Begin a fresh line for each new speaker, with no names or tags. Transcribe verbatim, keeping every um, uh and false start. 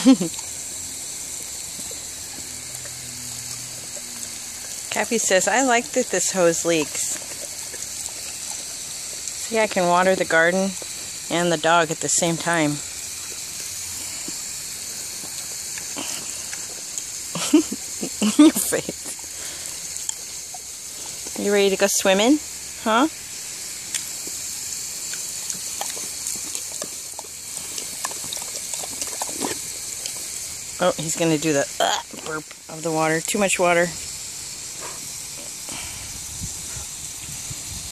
Cappy says, I like that this hose leaks. See, I can water the garden and the dog at the same time. Your face. You ready to go swimming? Huh? Oh, he's gonna do the uh, burp of the water. Too much water.